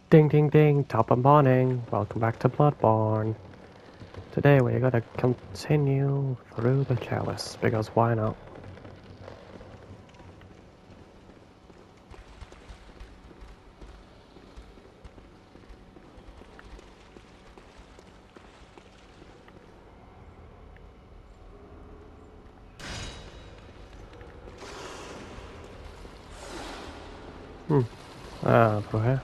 Ding ding ding, top of morning. Welcome back to Bloodborne. Today we're gonna continue through the chalice, because why not? Through here.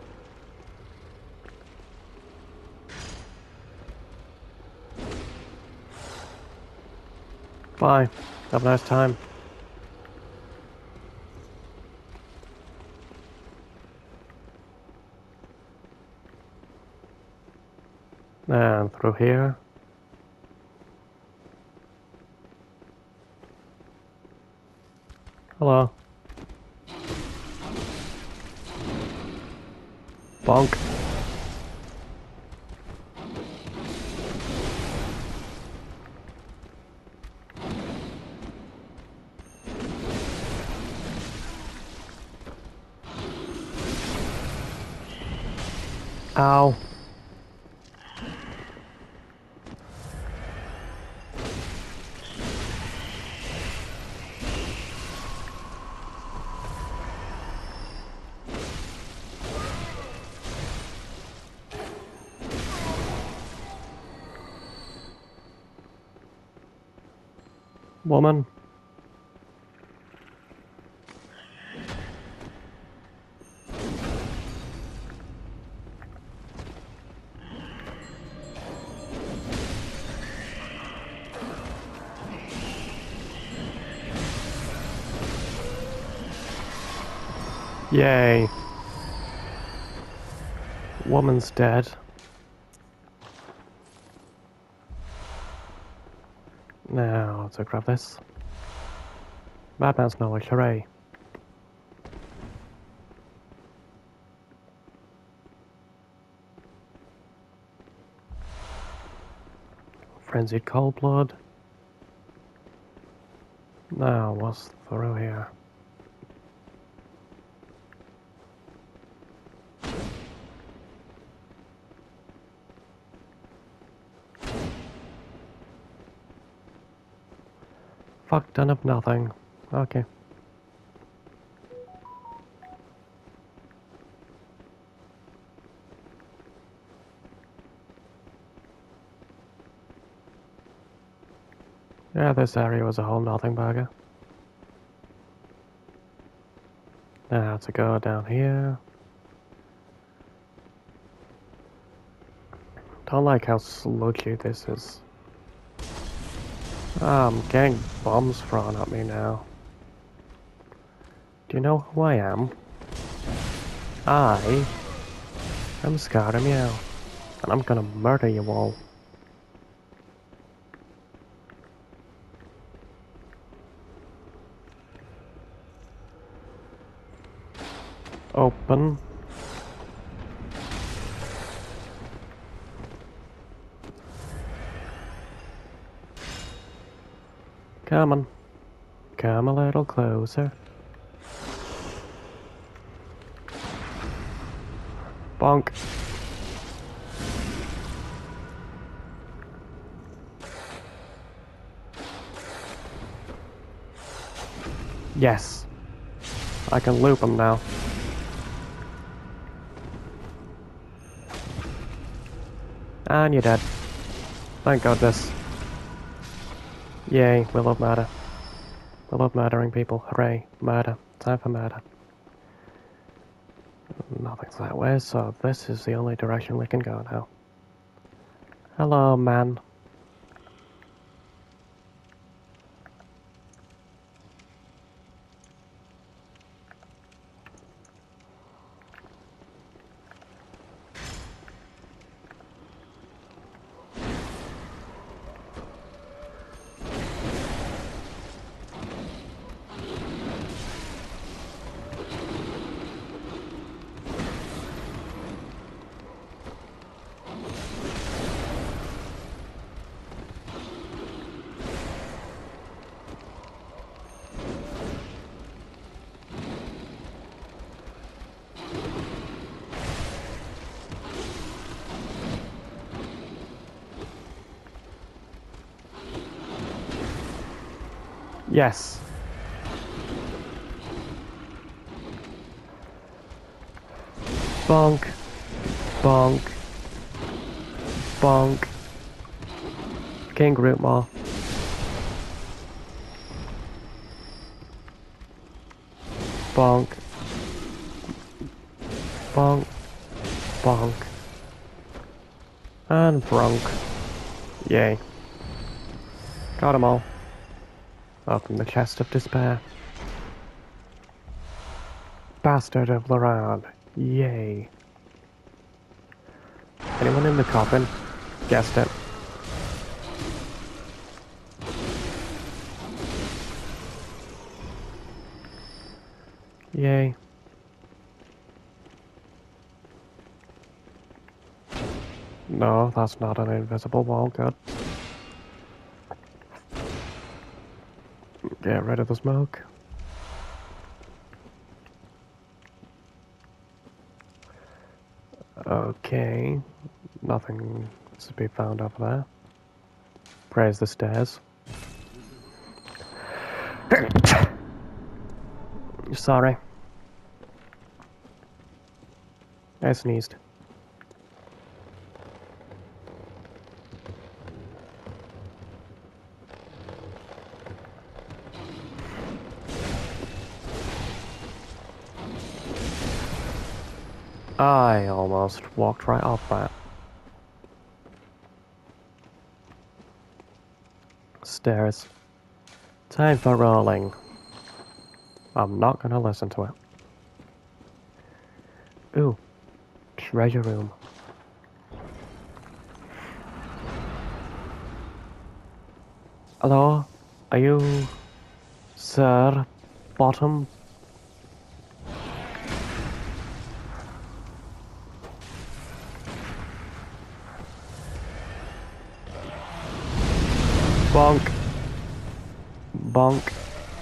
Bye. Have a nice time. And through here. Hello. Bonk. Ow. Woman. Yay. Woman's dead. Now, to grab this. Madman's knowledge, hooray. Frenzied cold blood. Now, what's through here? Fuck ton of nothing. Okay. Yeah, this area was a whole nothing burger. Now to go down here. Don't like how sludgy this is. I'm getting bombs thrown at me now. Do you know who I am? I am Scaramel, and I'm gonna murder you all. Open. Come on. Come a little closer. Bonk. Yes. I can loop him now. And you're dead. Thank goodness. Yay, we love murder. We love murdering people. Hooray, murder. Time for murder. Nothing's that way, so this is the only direction we can go now. Hello, man. Yes. Bonk. Bonk. Bonk. King Grootmaw. Bonk. Bonk. Bonk. And Bronk. Yay. Got 'em all. Open the chest of despair. Bastard of Laran. Yay. Anyone in the coffin? Guessed it. Yay. No, that's not an invisible wall. Good. Get rid of the smoke. Okay. Nothing to be found over there. Praise the stairs. Sorry. I sneezed. I almost walked right off that. Stairs. Time for rolling. I'm not gonna listen to it. Ooh. Treasure room. Hello? Are you... Sir Bottom? Bonk. Bonk.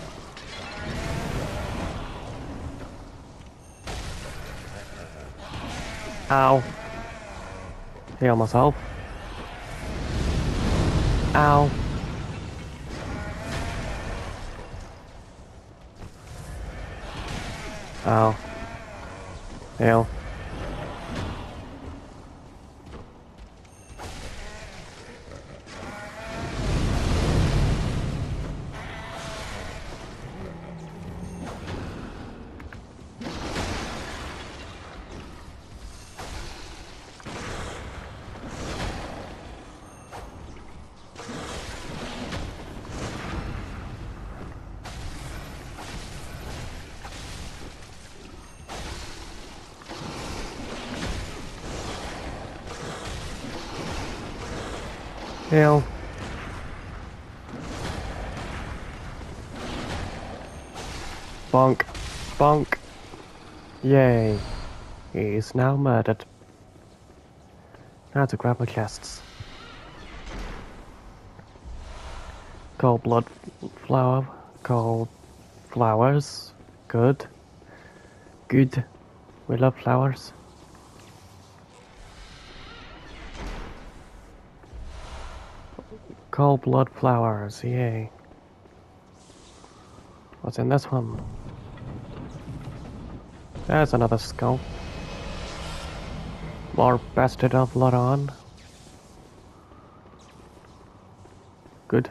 Ow. Heal myself. Ow. Ow. Heal. Heal. Bonk. Bonk. Yay. He's now murdered. Now to grab my chests. Cold blood flower. Cold flowers. Good. Good. We love flowers. Cold blood flowers. Yay. What's in this one? There's another skull. More Bastard of Laran. Good.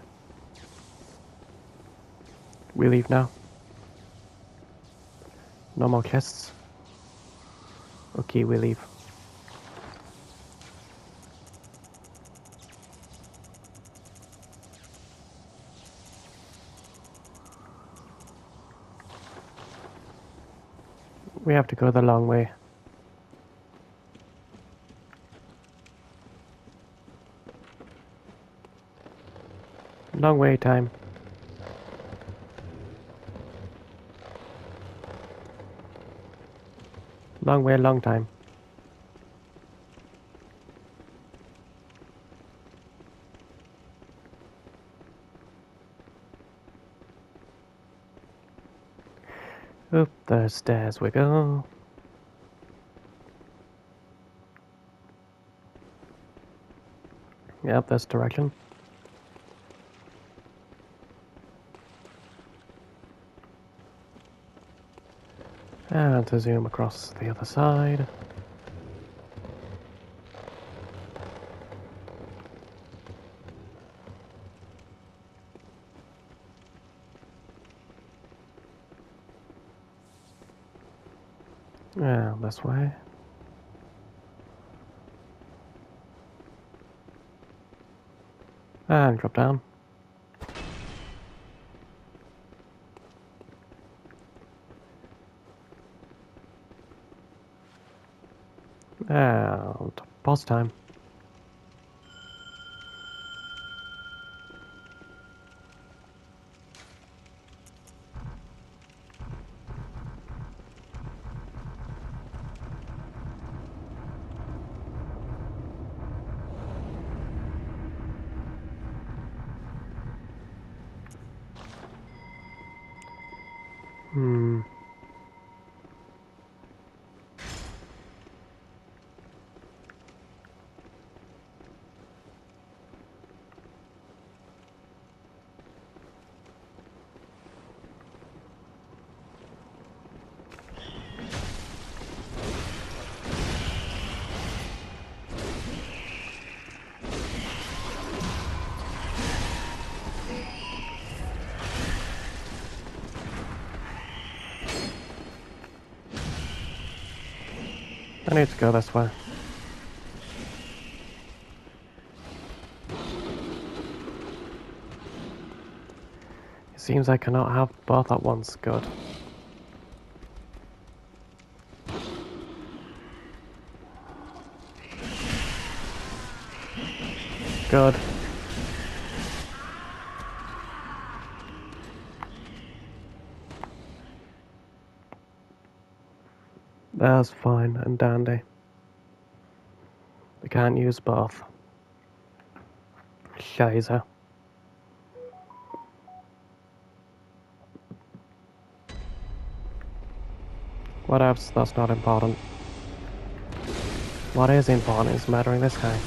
We leave now. No more chests. Okay, we leave. We have to go the long way. Long way time. Long way, long time. Up the stairs we go. Yep, this direction. And to zoom across the other side. And this way. And drop down. And boss time. Hmm. I need to go this way. It seems I cannot have both at once. Good. Good. That's fine and dandy. We can't use both. Shizer. What else? That's not important. What is important is murdering this guy.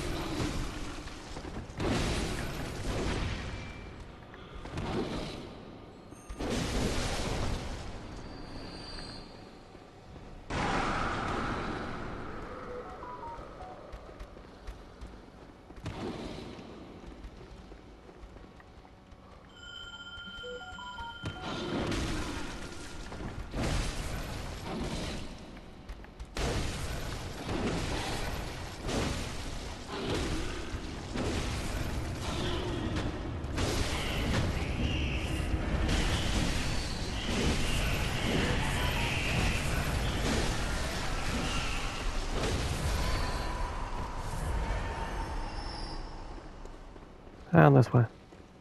And this way.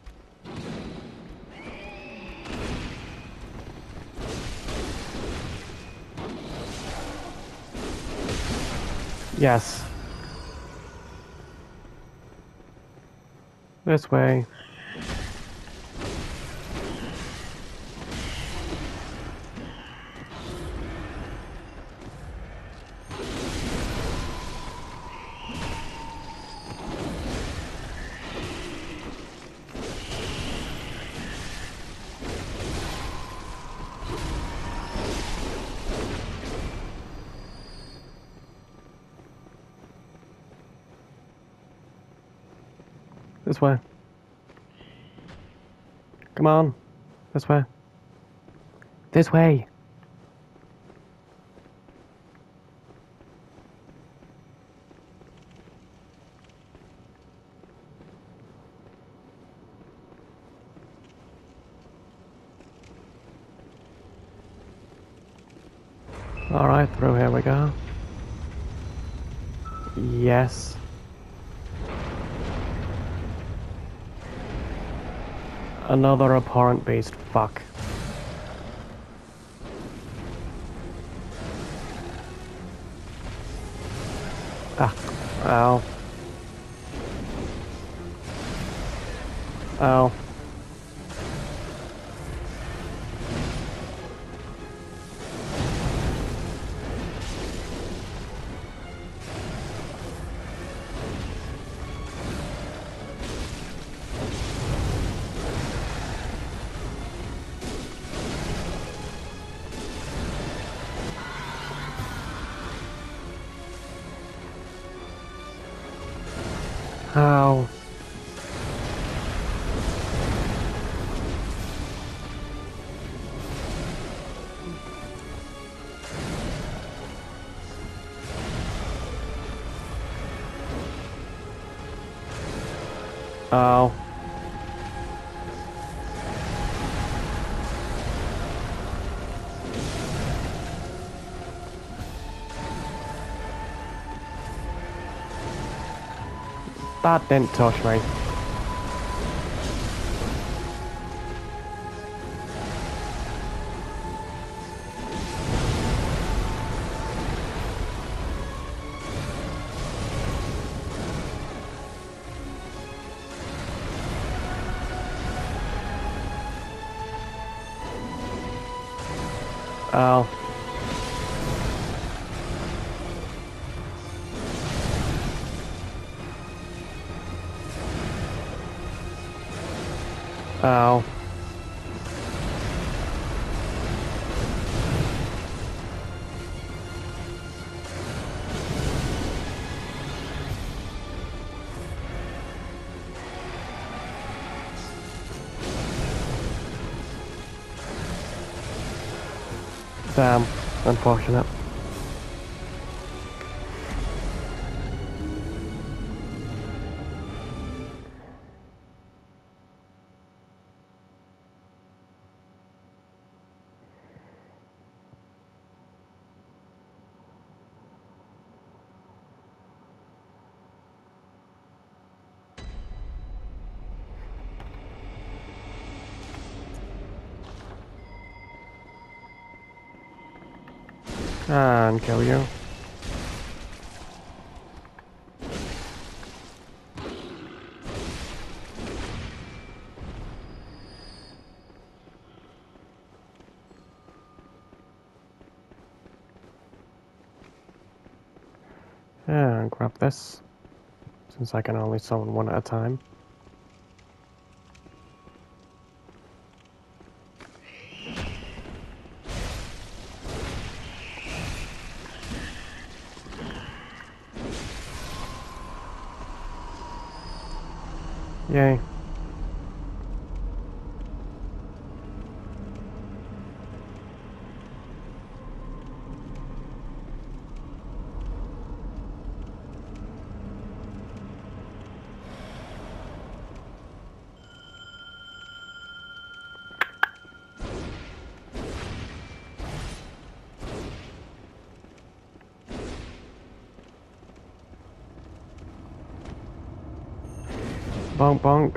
Yes. This way. This way. Come on. This way. This way. Alright, through here we go. Yes. Another abhorrent beast. Fuck. Ah. Ow. Ow. Ow. Ow. That didn't touch me. Ow. Ow. Damn. Unfortunate. And kill you. And grab this, since I can only summon one at a time. Yay. Bonk bonk.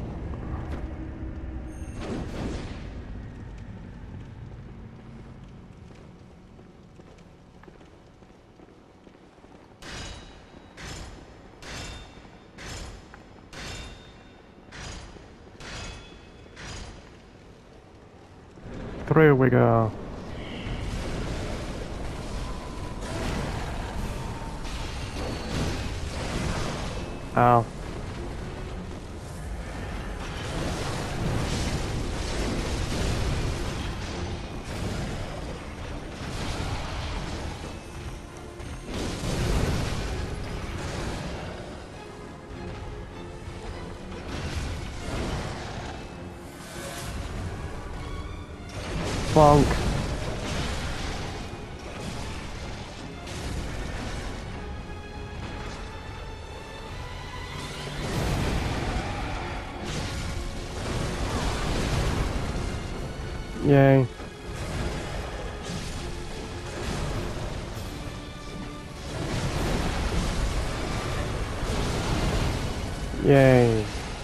Through we go. Ow. Bonk. Yay. Yay.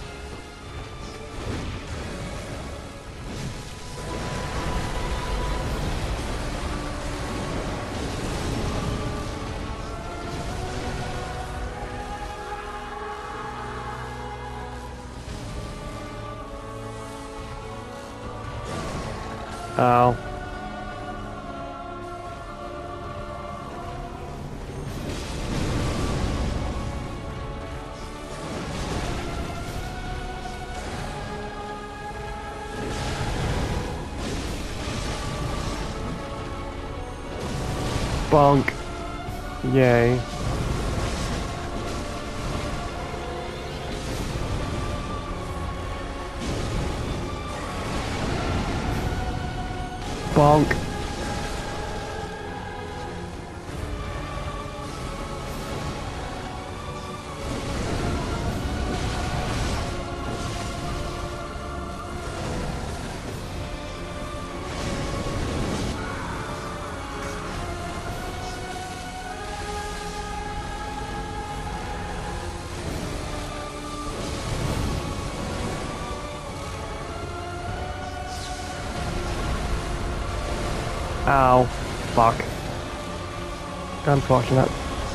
Ow. Bonk. Yay. Bonk. Ow. Fuck. Unfortunate.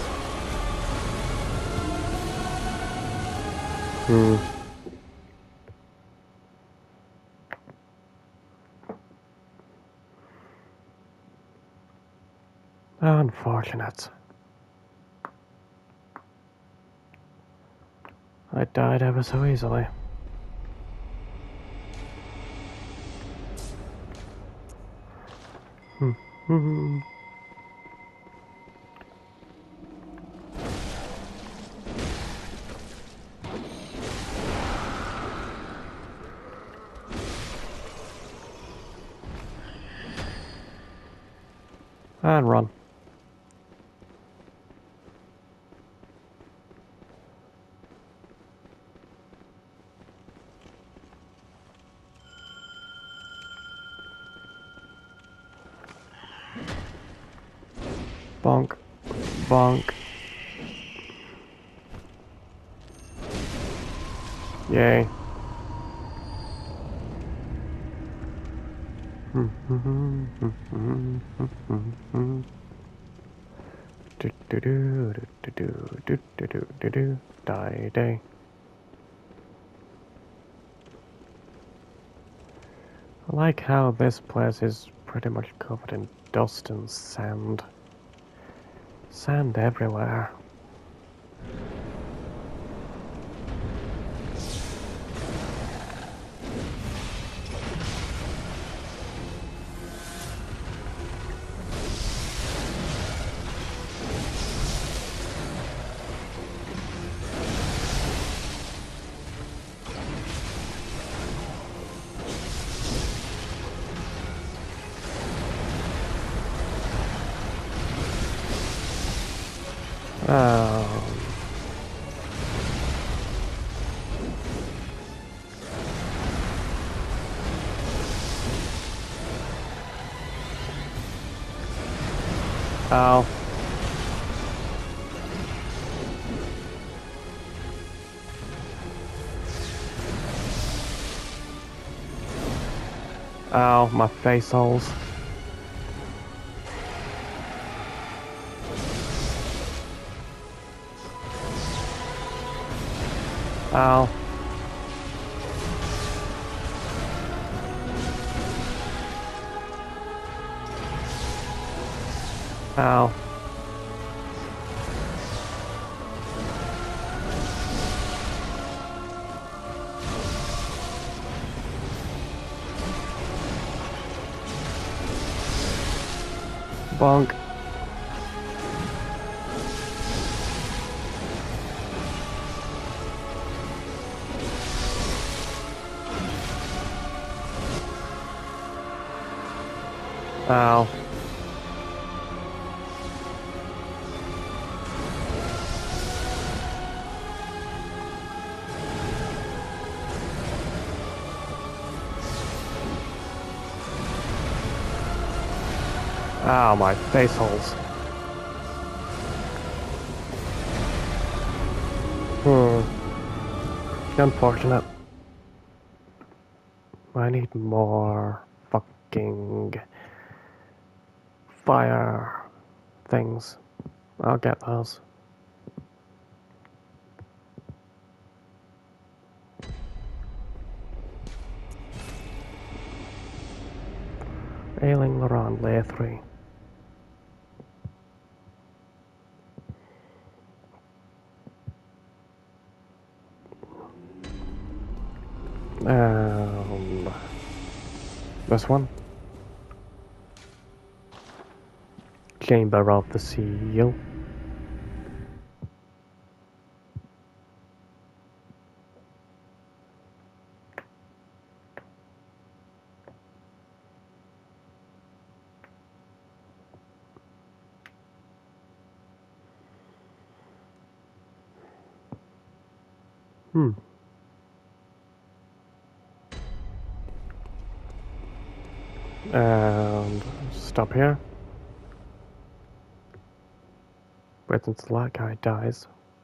Unfortunate. I died ever so easily. And run. Bonk. Bonk. Yay. Die day. I like how this place is pretty much covered in dust and sand. Sand everywhere. Ow. Ow, my face holes. Ow. Ow. Bonk. Ow. Ow, my face holes. Unfortunate. I need more fucking fire things. I'll get those. Ailing Laurent, layer 3. This one. Chamber of the Seal. Hmm. And stop here. Wait until that guy dies.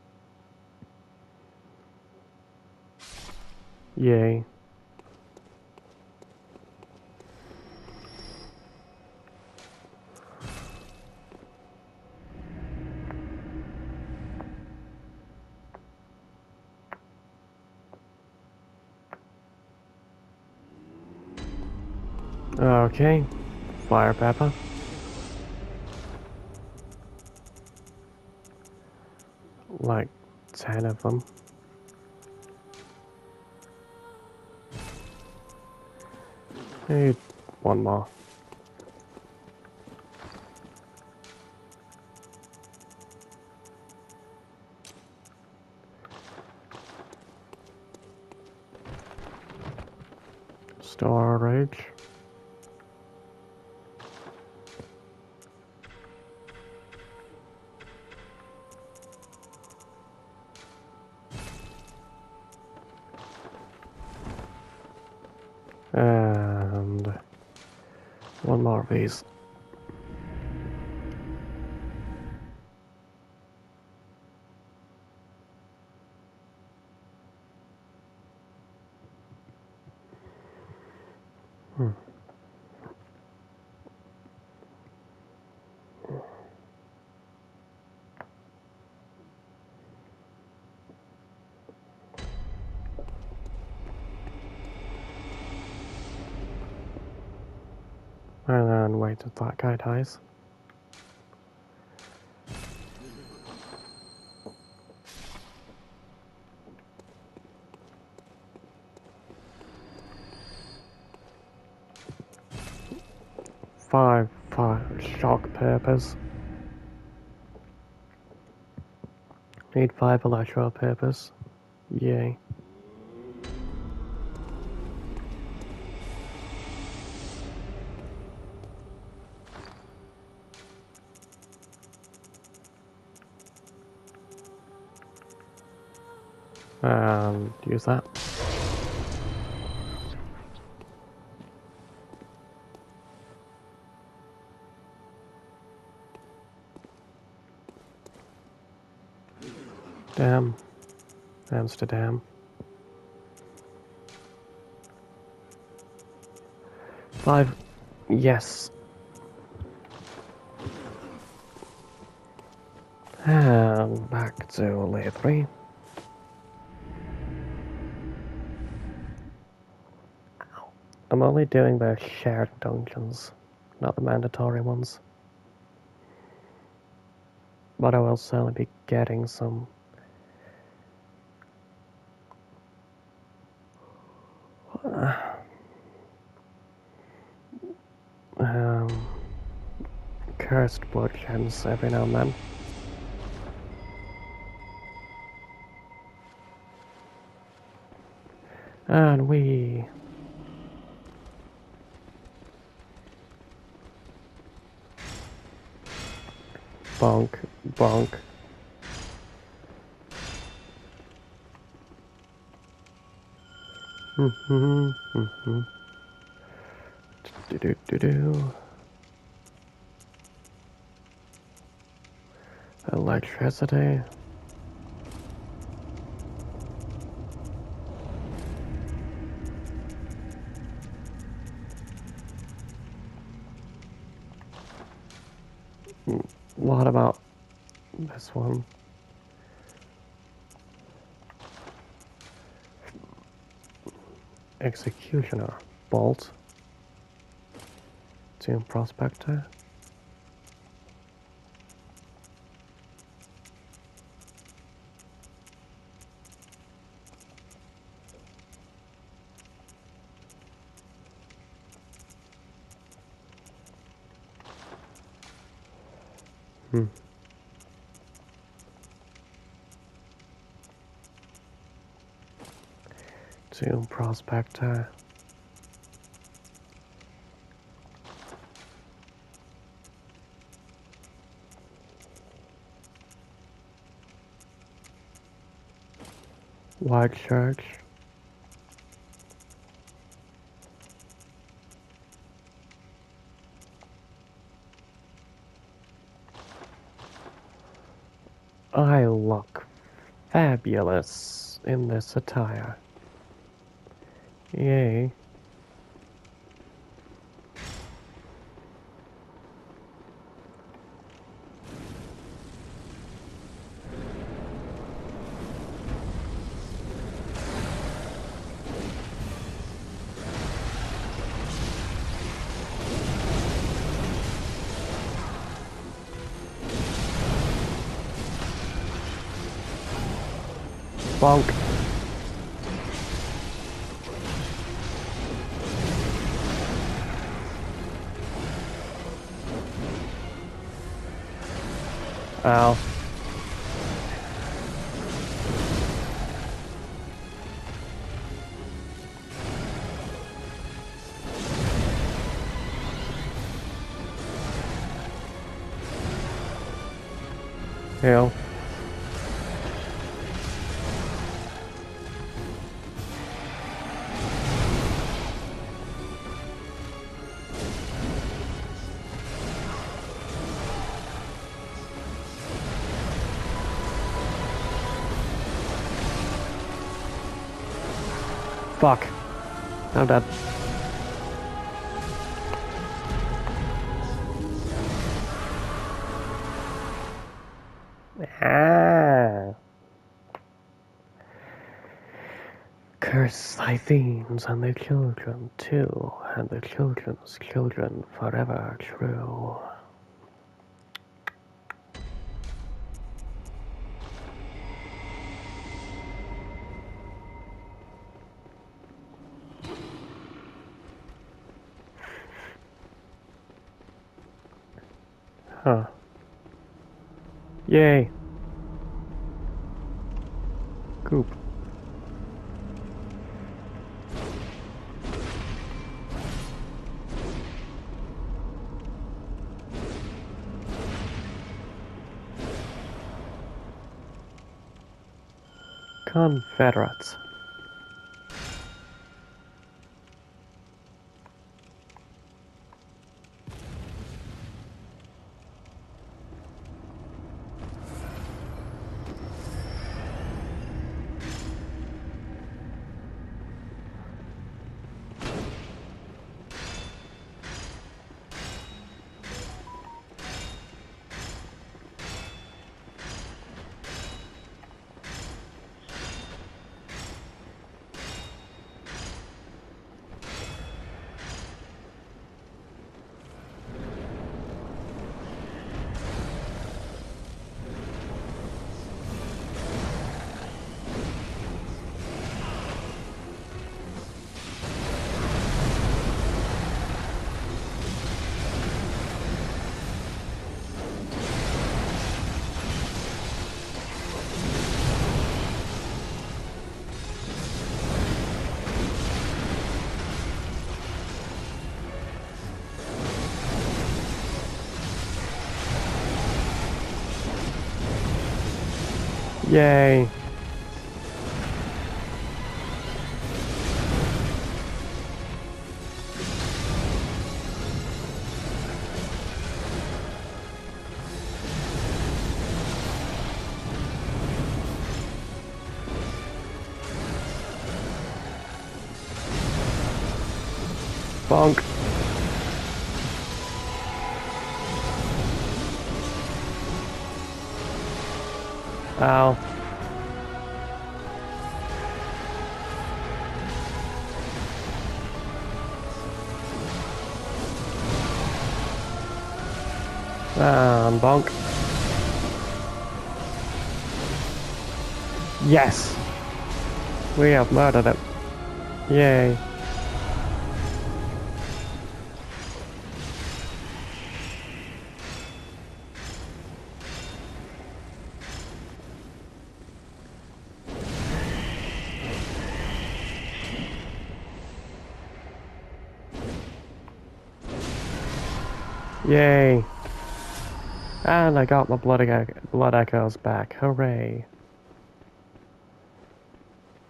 Yay. Okay. Fire pepper. Like 10 of them. Need one more. Storage. And one more of these. And then wait until that guy dies. Five shock papers. Need 5 electro papers. Yay. And use that. Damn. Amsterdam. 5. Yes. And back to layer 3. I'm only doing the shared dungeons, not the mandatory ones. But I will certainly be getting some cursed blood gems every now and then. And we... bonk, bonk. Do-do-do-do. Electricity. What about this one? Executioner. Bolt. Tomb Prospector. Tomb Prospector. White church. I look fabulous in this attire. Yay. Bonk. Ow. Heal. Fuck. I'm dead. Ah. Curse thy fiends and their children too, and their children's children forever true. Huh. Yay. Goop. Confederates. Yay. Bonk. Ow. Bonk. Yes! We have murdered it. Yay. Yay. And I got my blood echoes back. Hooray.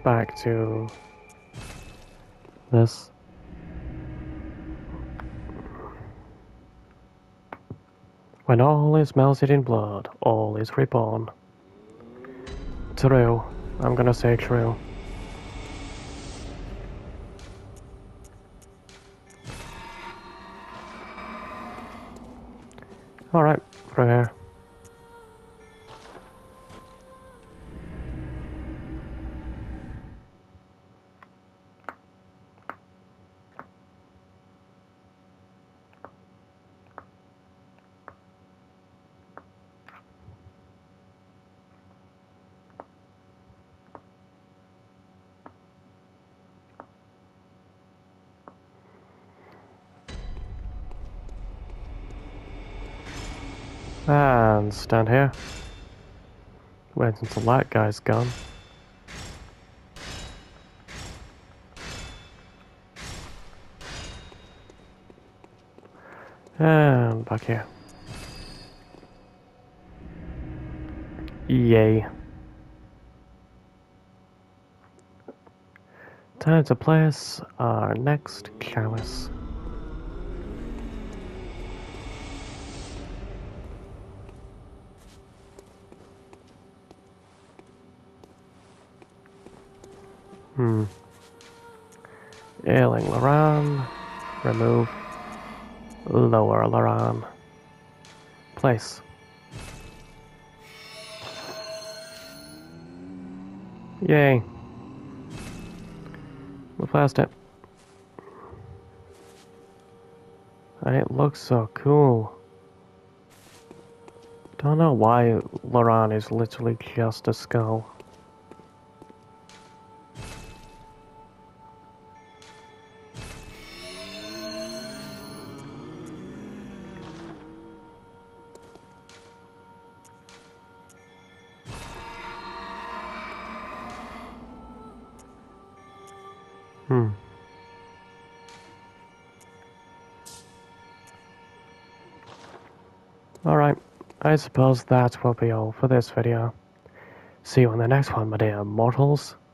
back to this. When all is melted in blood, all is reborn. True. I'm gonna say true. Alright, through here. And stand here. Wait until that guy's gone. And back here. Yay. Time to place our next chalice. Ailing Loran. Remove. Lower Loran. Place. Yay. We passed it. And it looks so cool. Don't know why Loran is literally just a skull. Alright, I suppose that will be all for this video. See you on the next one, my dear mortals.